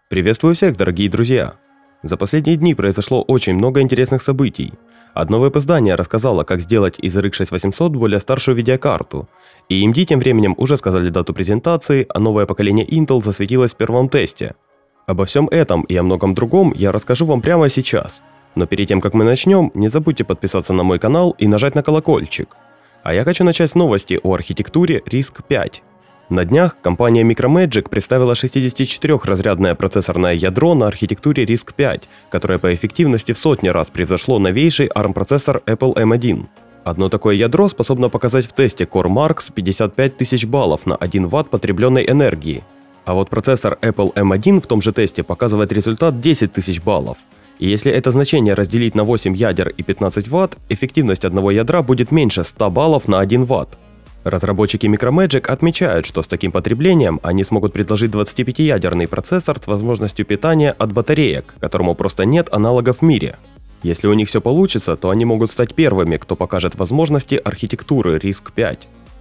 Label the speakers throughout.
Speaker 1: Приветствую всех, дорогие друзья! За последние дни произошло очень много интересных событий. Одно веб-издание рассказало, как сделать из RX 6800 более старшую видеокарту, и AMD тем временем уже сказали дату презентации, а новое поколение Intel засветилось в первом тесте. Обо всем этом и о многом другом я расскажу вам прямо сейчас. Но перед тем, как мы начнем, не забудьте подписаться на мой канал и нажать на колокольчик. А я хочу начать с новости о архитектуре RISC-V. На днях компания Micromagic представила 64-разрядное процессорное ядро на архитектуре RISC-V, которое по эффективности в сотни раз превзошло новейший ARM-процессор Apple M1. Одно такое ядро способно показать в тесте CoreMarks 55 тысяч баллов на 1 Вт потребленной энергии. А вот процессор Apple M1 в том же тесте показывает результат 10 тысяч баллов. И если это значение разделить на 8 ядер и 15 Вт, эффективность одного ядра будет меньше 100 баллов на 1 Вт. Разработчики Micromagic отмечают, что с таким потреблением они смогут предложить 25-ядерный процессор с возможностью питания от батареек, которому просто нет аналогов в мире. Если у них все получится, то они могут стать первыми, кто покажет возможности архитектуры RISC-V.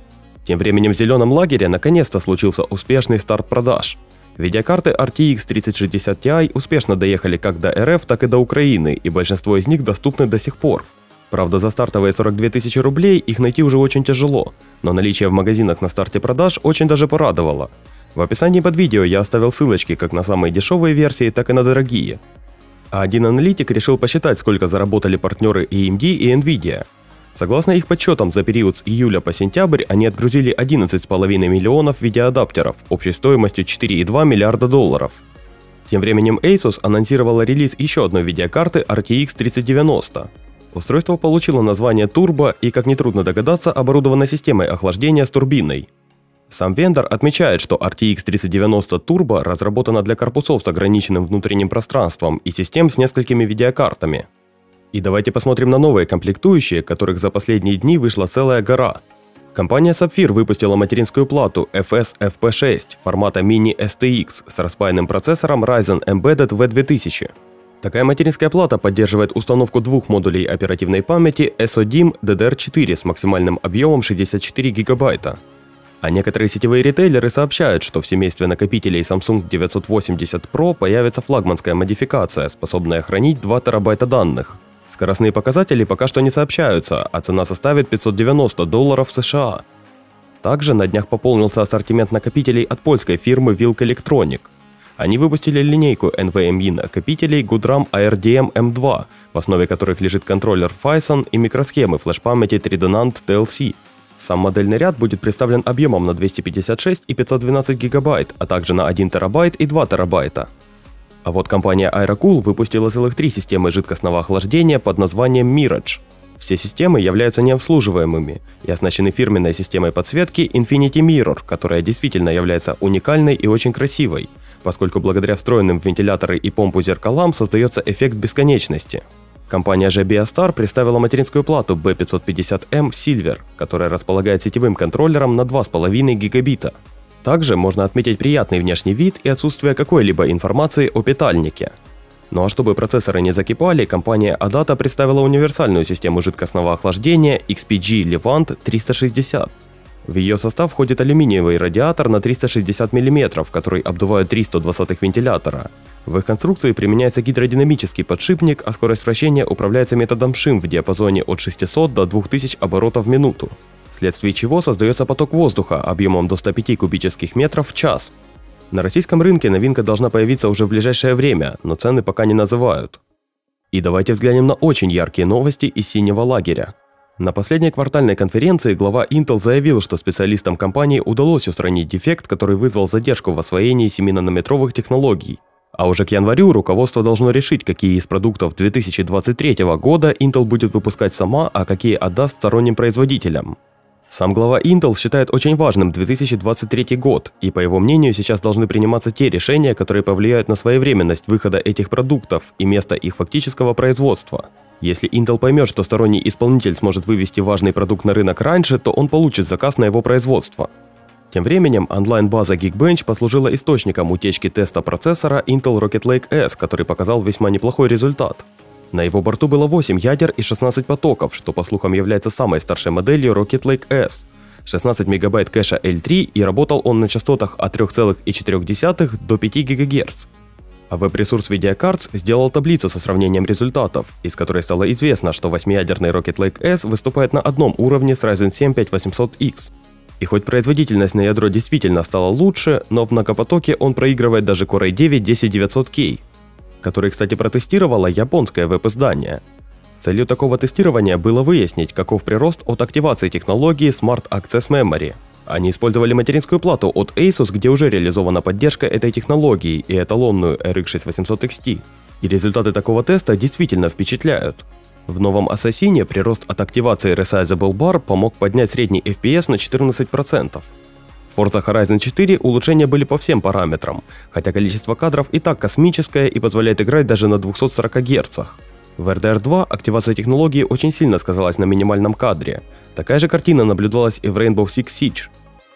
Speaker 1: Тем временем в зеленом лагере наконец-то случился успешный старт продаж. Видеокарты RTX 3060 Ti успешно доехали как до РФ, так и до Украины, и большинство из них доступны до сих пор. Правда, за стартовые 42 тысячи рублей их найти уже очень тяжело, но наличие в магазинах на старте продаж очень даже порадовало. В описании под видео я оставил ссылочки как на самые дешевые версии, так и на дорогие. А один аналитик решил посчитать, сколько заработали партнеры AMD и Nvidia. Согласно их подсчетам, за период с июля по сентябрь они отгрузили 11,5 миллионов видеоадаптеров общей стоимостью 4,2 миллиарда долларов. Тем временем Asus анонсировала релиз еще одной видеокарты RTX 3090. Устройство получило название Turbo и, как нетрудно догадаться, оборудовано системой охлаждения с турбиной. Сам вендор отмечает, что RTX 3090 Turbo разработана для корпусов с ограниченным внутренним пространством и систем с несколькими видеокартами. И давайте посмотрим на новые комплектующие, которых за последние дни вышла целая гора. Компания Sapphire выпустила материнскую плату FS FP6 формата Mini STX с распаянным процессором Ryzen Embedded V2000. Такая материнская плата поддерживает установку двух модулей оперативной памяти SODIMM DDR4 с максимальным объемом 64 гигабайта. А некоторые сетевые ритейлеры сообщают, что в семействе накопителей Samsung 980 Pro появится флагманская модификация, способная хранить 2 терабайта данных. Скоростные показатели пока что не сообщаются, а цена составит $590 США. Также на днях пополнился ассортимент накопителей от польской фирмы Wilk Electronic. Они выпустили линейку NVMe накопителей GoodRAM ARDM M2, в основе которых лежит контроллер Phison и микросхемы флеш-памяти Tridonant TLC. Сам модельный ряд будет представлен объемом на 256 и 512 гигабайт, а также на 1 терабайт и 2 терабайта. А вот компания Aerocool выпустила целых 3 системы жидкостного охлаждения под названием Mirage. Все системы являются необслуживаемыми и оснащены фирменной системой подсветки Infinity Mirror, которая действительно является уникальной и очень красивой, поскольку благодаря встроенным в вентиляторы и помпу зеркалам создается эффект бесконечности. Компания же Biostar представила материнскую плату B550M Silver, которая располагает сетевым контроллером на 2,5 гигабита. Также можно отметить приятный внешний вид и отсутствие какой-либо информации о питальнике. Ну а чтобы процессоры не закипали, компания Adata представила универсальную систему жидкостного охлаждения XPG Levant 360. В ее состав входит алюминиевый радиатор на 360 мм, который обдувает 3 120 вентилятора. В их конструкции применяется гидродинамический подшипник, а скорость вращения управляется методом ШИМ в диапазоне от 600 до 2000 оборотов в минуту, вследствие чего создается поток воздуха объемом до 105 кубических метров в час. На российском рынке новинка должна появиться уже в ближайшее время, но цены пока не называют. И давайте взглянем на очень яркие новости из синего лагеря. На последней квартальной конференции глава Intel заявил, что специалистам компании удалось устранить дефект, который вызвал задержку в освоении 7-нанометровых технологий. А уже к январю руководство должно решить, какие из продуктов 2023 года Intel будет выпускать сама, а какие отдаст сторонним производителям. Сам глава Intel считает очень важным 2023 год, и по его мнению сейчас должны приниматься те решения, которые повлияют на своевременность выхода этих продуктов и место их фактического производства. Если Intel поймет, что сторонний исполнитель сможет вывести важный продукт на рынок раньше, то он получит заказ на его производство. Тем временем онлайн-база Geekbench послужила источником утечки теста процессора Intel Rocket Lake S, который показал весьма неплохой результат. На его борту было 8 ядер и 16 потоков, что по слухам является самой старшей моделью Rocket Lake S. 16 мегабайт кэша L3 и работал он на частотах от 3,4 до 5 ГГц. А веб-ресурс VideoCardz сделал таблицу со сравнением результатов, из которой стало известно, что 8-ядерный Rocket Lake S выступает на одном уровне с Ryzen 7 5800X. И хоть производительность на ядро действительно стала лучше, но в многопотоке он проигрывает даже Core i9 10900K, который, кстати, протестировало японское веб-издание. Целью такого тестирования было выяснить, каков прирост от активации технологии Smart Access Memory. Они использовали материнскую плату от Asus, где уже реализована поддержка этой технологии, и эталонную RX 6800 XT. И результаты такого теста действительно впечатляют. В новом Ассасине прирост от активации Resizable Bar помог поднять средний FPS на 14%. В Forza Horizon 4 улучшения были по всем параметрам, хотя количество кадров и так космическое и позволяет играть даже на 240 Гц. В RDR 2 активация технологии очень сильно сказалась на минимальном кадре. Такая же картина наблюдалась и в Rainbow Six Siege.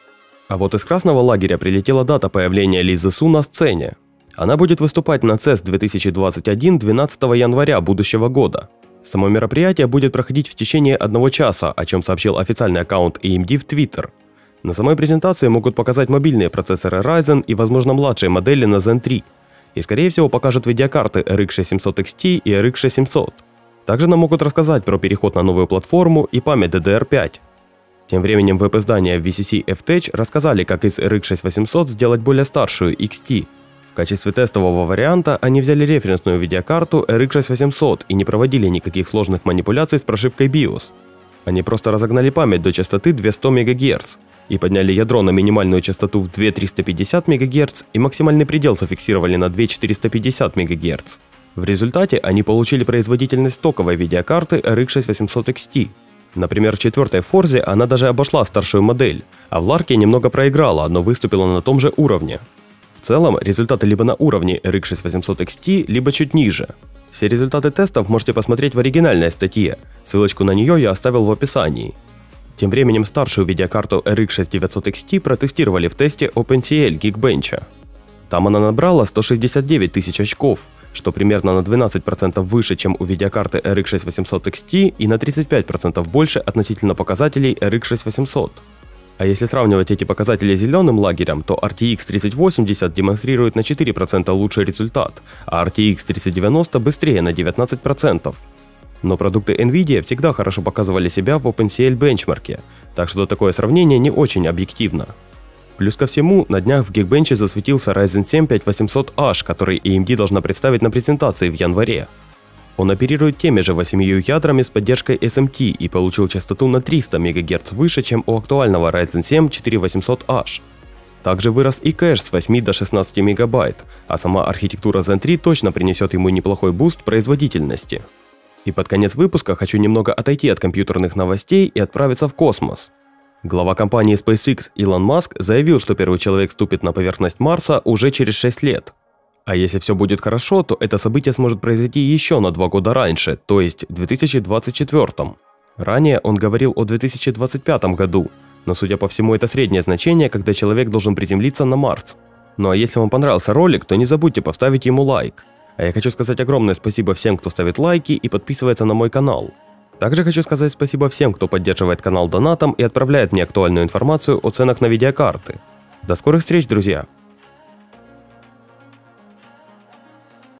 Speaker 1: А вот из красного лагеря прилетела дата появления Лизы Су на сцене. Она будет выступать на CES 2021 12 января будущего года. Само мероприятие будет проходить в течение 1 часа, о чем сообщил официальный аккаунт AMD в Twitter. На самой презентации могут показать мобильные процессоры Ryzen и, возможно, младшие модели на Zen 3. И, скорее всего, покажут видеокарты RX 6700 XT и RX 6700. Также нам могут рассказать про переход на новую платформу и память DDR5. Тем временем веб-издания VCC F-Tech рассказали, как из RX 6800 сделать более старшую XT. В качестве тестового варианта они взяли референсную видеокарту RX 6800 и не проводили никаких сложных манипуляций с прошивкой BIOS. Они просто разогнали память до частоты 200 МГц и подняли ядро на минимальную частоту в 2350 МГц и максимальный предел зафиксировали на 2450 МГц. В результате они получили производительность стоковой видеокарты RX 6800 XT. Например, в 4-й Forza она даже обошла старшую модель, а в Lark немного проиграла, но выступила на том же уровне. В целом, результаты либо на уровне RX 6800 XT, либо чуть ниже. Все результаты тестов можете посмотреть в оригинальной статье, ссылочку на нее я оставил в описании. Тем временем старшую видеокарту RX 6900 XT протестировали в тесте OpenCL Geekbench. Там она набрала 169 тысяч очков, что примерно на 12% выше, чем у видеокарты RX 6800 XT и на 35% больше относительно показателей RX 6800. А если сравнивать эти показатели с зеленым лагерем, то RTX 3080 демонстрирует на 4% лучший результат, а RTX 3090 быстрее на 19%. Но продукты NVIDIA всегда хорошо показывали себя в OpenCL бенчмарке, так что такое сравнение не очень объективно. Плюс ко всему, на днях в Geekbench засветился Ryzen 7 5800H, который AMD должна представить на презентации в январе. Он оперирует теми же 8 ядрами с поддержкой SMT и получил частоту на 300 МГц выше, чем у актуального Ryzen 7 4800H. Также вырос и кэш с 8 до 16 МБ, а сама архитектура Zen 3 точно принесет ему неплохой буст производительности. И под конец выпуска хочу немного отойти от компьютерных новостей и отправиться в космос. Глава компании SpaceX Илон Маск заявил, что первый человек ступит на поверхность Марса уже через 6 лет. А если все будет хорошо, то это событие сможет произойти еще на 2 года раньше, то есть в 2024. Ранее он говорил о 2025 году, но судя по всему это среднее значение, когда человек должен приземлиться на Марс. Ну а если вам понравился ролик, то не забудьте поставить ему лайк. А я хочу сказать огромное спасибо всем, кто ставит лайки и подписывается на мой канал. Также хочу сказать спасибо всем, кто поддерживает канал донатом и отправляет мне актуальную информацию о ценах на видеокарты. До скорых встреч, друзья!